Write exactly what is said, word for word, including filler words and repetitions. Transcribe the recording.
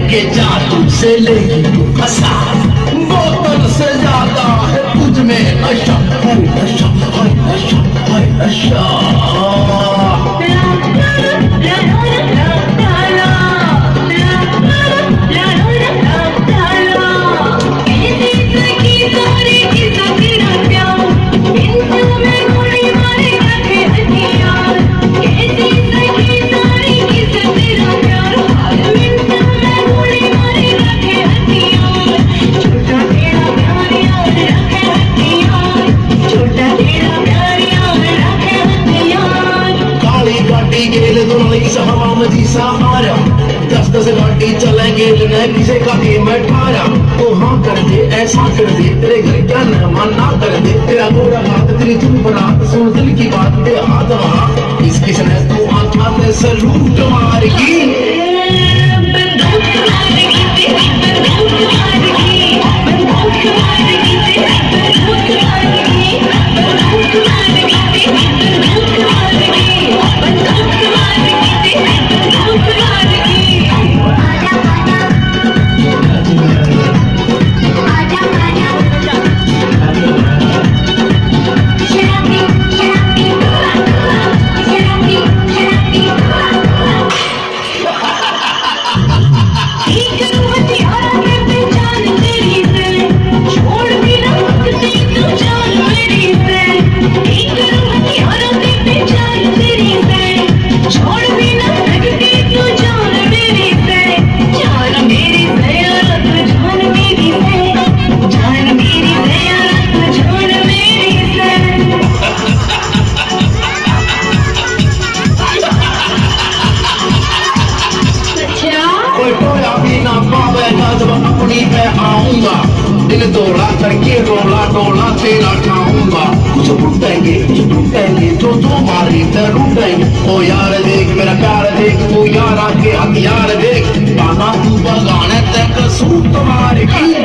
के जादू से लेगी तू फंसा, बोतल से ज्यादा है तुझ में नशा, है नशा, है नशा, है नशा। दस दस गाड़ी चलेंगे किसे का मैं ठारा, तो हाँ कर दे ऐसा कर दे, तेरे घर क्या मेहमान ना कर दे, तेरा गोरा हाथ तेरी चुप बरात सुन दिल की बात पे हाथ वहाँ, किस किसने तू आँखा में सलूट मारेगी। दिल तोड़ा करके रोला डोला तेरा खाऊंगा, कुछ टूटेंगे कुछ टूटेंगे जो जो मारे टूटेंगे। ओ यार देख मेरा प्यार देख, तू यार आके हथियार देख, गाना तू बगाने तक सूट मारेगी।